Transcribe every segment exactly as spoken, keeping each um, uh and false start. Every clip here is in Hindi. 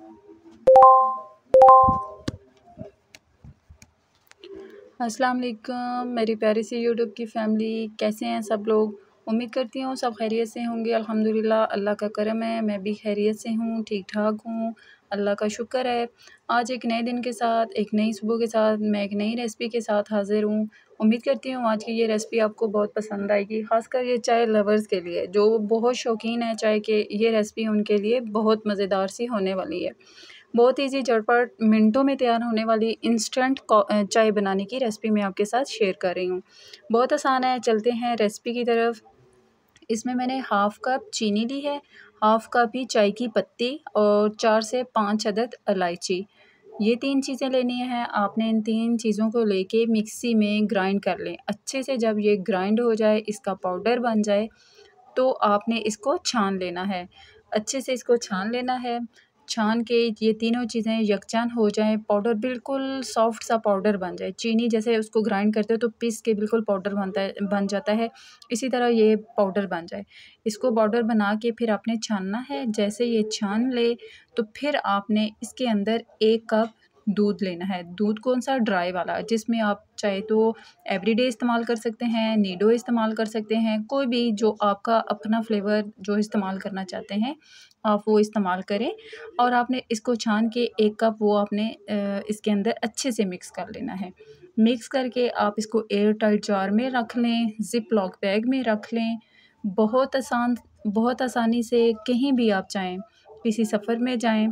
अस्सलाम वालेकुम मेरी प्यारी सी यूट्यूब की फ़ैमिली, कैसे हैं सब लोग। उम्मीद करती हूँ सब खैरियत से होंगे। अल्हम्दुलिल्लाह अल्लाह का करम है, मैं भी खैरियत से हूँ, ठीक ठाक हूँ, अल्लाह का शुक्र है। आज एक नए दिन के साथ, एक नई सुबह के साथ, मैं एक नई रेसिपी के साथ हाज़िर हूँ। उम्मीद करती हूँ आज की ये रेसिपी आपको बहुत पसंद आएगी, ख़ासकर ये चाय लवर्स के लिए, जो बहुत शौकीन है चाय के। ये रेसिपी उनके लिए बहुत मज़ेदार सी होने वाली है। बहुत ईज़ी, झटपट, मिनटों में तैयार होने वाली इंस्टेंट चाय बनाने की रेसिपी मैं आपके साथ शेयर कर रही हूँ। बहुत आसान है, चलते हैं रेसिपी की तरफ। इसमें मैंने हाफ़ कप चीनी ली है, हाफ़ कप ही चाय की पत्ती और चार से पाँच अदद इलायची। ये तीन चीज़ें लेनी हैं। आपने इन तीन चीज़ों को लेके मिक्सी में ग्राइंड कर लें अच्छे से। जब ये ग्राइंड हो जाए, इसका पाउडर बन जाए, तो आपने इसको छान लेना है। अच्छे से इसको छान लेना है। छान के ये तीनों चीज़ें यकजान हो जाएँ, पाउडर बिल्कुल सॉफ्ट सा पाउडर बन जाए। चीनी जैसे उसको ग्राइंड करते हो तो पीस के बिल्कुल पाउडर बनता है बन जाता है, इसी तरह ये पाउडर बन जाए। इसको पाउडर बना के फिर आपने छानना है। जैसे ये छान ले तो फिर आपने इसके अंदर एक कप दूध लेना है। दूध कौन-सा? ड्राई वाला, जिसमें आप चाहे तो एवरीडे इस्तेमाल कर सकते हैं, नीडो इस्तेमाल कर सकते हैं, कोई भी जो आपका अपना फ्लेवर जो इस्तेमाल करना चाहते हैं, आप वो इस्तेमाल करें। और आपने इसको छान के एक कप वो आपने अ, इसके अंदर अच्छे से मिक्स कर लेना है। मिक्स करके आप इसको एयर टाइट जार में रख लें, ज़िप लॉक बैग में रख लें। बहुत आसान बहुत आसानी से कहीं भी आप चाहें, किसी सफ़र में जाएँ,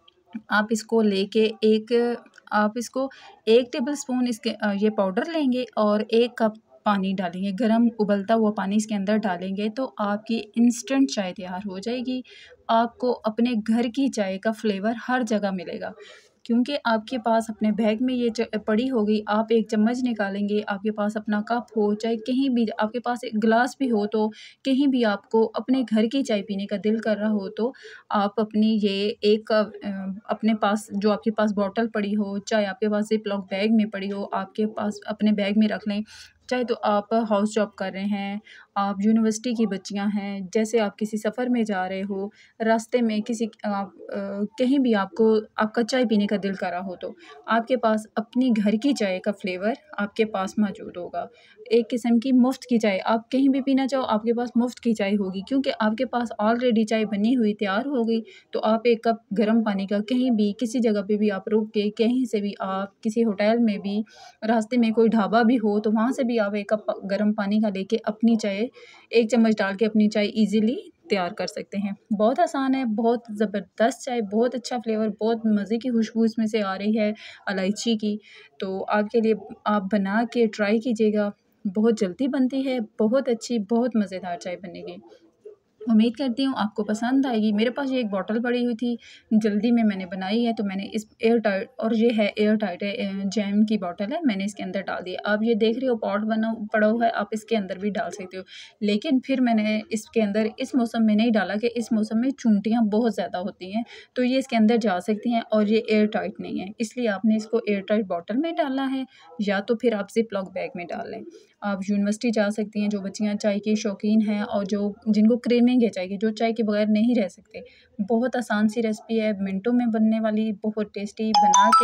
आप इसको लेके एक आप इसको एक टेबलस्पून इसके अ, ये पाउडर लेंगे और एक कप पानी डालेंगे। गरम उबलता हुआ पानी इसके अंदर डालेंगे तो आपकी इंस्टेंट चाय तैयार हो जाएगी। आपको अपने घर की चाय का फ्लेवर हर जगह मिलेगा, क्योंकि आपके पास अपने बैग में ये च पड़ी होगी। आप एक चम्मच निकालेंगे, आपके पास अपना कप हो, चाहे कहीं भी आपके पास एक गिलास भी हो, तो कहीं भी आपको अपने घर की चाय पीने का दिल कर रहा हो तो आप अपनी ये एक अ, अपने पास जो आपके पास बॉटल पड़ी हो, चाहे आपके पास ज़िप लॉक बैग में पड़ी हो, आपके पास अपने बैग में रख लें। चाहे तो आप हाउस जॉब कर रहे हैं, आप यूनिवर्सिटी की बच्चियाँ हैं, जैसे आप किसी सफ़र में जा रहे हो, रास्ते में किसी आप अ, कहीं भी आपको आपका चाय पीने का दिल कर रहा हो, तो आपके पास अपनी घर की चाय का फ्लेवर आपके पास मौजूद होगा। एक किस्म की मुफ़्त की चाय, आप कहीं भी पीना चाहो आपके पास मुफ़्त की चाय होगी, क्योंकि आपके पास ऑलरेडी चाय बनी हुई तैयार हो गई। तो आप एक कप गर्म पानी का कहीं भी, किसी जगह पे भी आप रुक के, कहीं से भी आप किसी होटल में भी, रास्ते में कोई ढाबा भी हो, तो वहाँ से भी आप एक कप गर्म पानी का लेके अपनी चाय एक चम्मच डाल के अपनी चाय ईज़िली तैयार कर सकते हैं। बहुत आसान है, बहुत ज़बरदस्त चाय, बहुत अच्छा फ्लेवर, बहुत मज़े की खुशबू इसमें से आ रही है इलायची की। तो आपके लिए आप बना के ट्राई कीजिएगा। बहुत जल्दी बनती है, बहुत अच्छी, बहुत मज़ेदार चाय बनेगी। उम्मीद करती हूँ आपको पसंद आएगी। मेरे पास ये एक बॉटल पड़ी हुई थी, जल्दी में मैंने बनाई है, तो मैंने इस एयर टाइट, और ये है एयर टाइट है, अ, जैम की बॉटल है, मैंने इसके अंदर डाल दिया। आप ये देख रहे हो पॉट बना पड़ा हुआ है, आप इसके अंदर भी डाल सकते हो। लेकिन फिर मैंने इसके अंदर इस मौसम में नहीं डाला कि इस मौसम में चूंटियाँ बहुत ज़्यादा होती हैं, तो ये इसके अंदर जा सकती हैं और ये एयर टाइट नहीं है, इसलिए आपने इसको एयर टाइट बॉटल में डालना है, या तो फिर आप ज़िप लॉक बैग में डाल लें। आप यूनिवर्सिटी जा सकती हैं, जो बच्चियाँ चाय की शौकीन हैं और जो जिनको क्रेविंग है चाय की, जो चाय के बगैर नहीं रह सकते। बहुत आसान सी रेसिपी है, मिनटों में बनने वाली, बहुत टेस्टी। बना के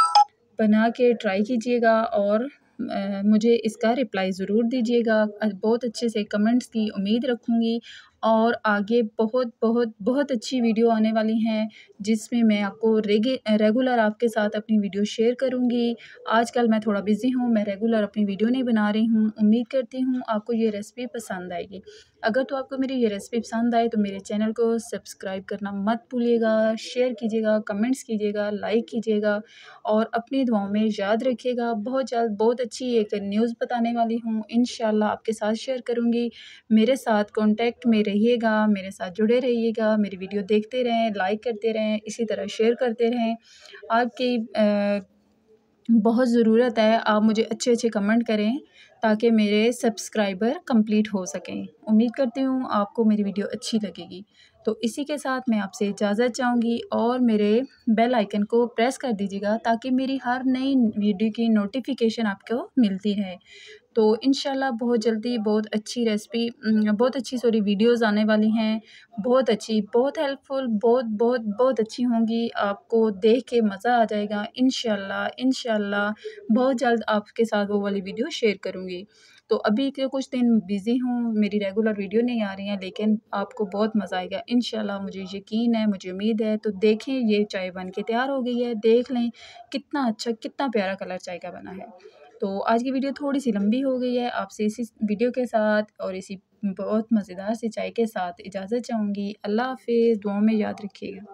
बना के ट्राई कीजिएगा और अ, मुझे इसका रिप्लाई ज़रूर दीजिएगा। अ, बहुत अच्छे से कमेंट्स की उम्मीद रखूँगी। और आगे बहुत बहुत बहुत अच्छी वीडियो आने वाली हैं, जिसमें मैं आपको रेगे रेगुलर आपके साथ अपनी वीडियो शेयर करूँगी। आजकल मैं थोड़ा बिज़ी हूँ, मैं रेगुलर अपनी वीडियो नहीं बना रही हूँ। उम्मीद करती हूँ आपको ये रेसिपी पसंद आएगी। अगर तो आपको मेरी ये रेसिपी पसंद आए तो मेरे चैनल को सब्सक्राइब करना मत भूलिएगा, शेयर कीजिएगा, कमेंट्स कीजिएगा, लाइक कीजिएगा और अपनी दुआओं में याद रखिएगा। बहुत जल्द बहुत अच्छी एक न्यूज़ बताने वाली हूँ, इंशाल्लाह आपके साथ शेयर करूँगी। मेरे साथ कॉन्टैक्ट में रहिएगा, मेरे साथ जुड़े रहिएगा, मेरी वीडियो देखते रहें, लाइक करते रहें, इसी तरह शेयर करते रहें। आपकी अ, बहुत ज़रूरत है, आप मुझे अच्छे-अच्छे कमेंट करें ताकि मेरे सब्सक्राइबर कंप्लीट हो सकें। उम्मीद करती हूँ आपको मेरी वीडियो अच्छी लगेगी। तो इसी के साथ मैं आपसे इजाज़त चाहूँगी और मेरे बेल आइकन को प्रेस कर दीजिएगा ताकि मेरी हर नई वीडियो की नोटिफ़िकेशन आपको मिलती रहे। तो इंशाल्लाह बहुत जल्दी बहुत अच्छी रेसिपी बहुत अच्छी सॉरी वीडियोज़ आने वाली हैं, बहुत अच्छी, बहुत हेल्पफुल, बहुत बहुत बहुत अच्छी होंगी। आपको देख के मज़ा आ जाएगा। इंशाल्लाह इंशाल्लाह बहुत जल्द आपके साथ वो वाली वीडियो शेयर करूँगी। तो अभी के कुछ दिन बिज़ी हूँ, मेरी रेगुलर वीडियो नहीं आ रही हैं, लेकिन आपको बहुत मज़ा आएगा इंशाल्लाह, मुझे यकीन है, मुझे उम्मीद है। तो देखें, ये चाय बन के तैयार हो गई है, देख लें कितना अच्छा, कितना प्यारा कलर चाय का बना है। तो आज की वीडियो थोड़ी सी लंबी हो गई है, आपसे इसी वीडियो के साथ और इसी बहुत मज़ेदार सी चाय के साथ इजाज़त चाहूँगी। अल्लाह हाफ़िज़, दुआओं में याद रखिएगा।